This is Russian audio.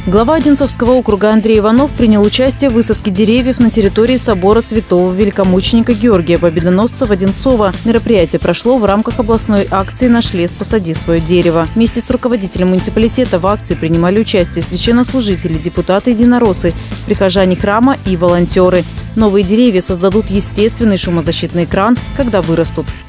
Глава Одинцовского округа Андрей Иванов принял участие в высадке деревьев на территории собора святого великомученика Георгия Победоносца в Одинцово. Мероприятие прошло в рамках областной акции «Наш лес, посади свое дерево». Вместе с руководителем муниципалитета в акции принимали участие священнослужители, депутаты-единороссы, прихожане храма и волонтеры. Новые деревья создадут естественный шумозащитный экран, когда вырастут.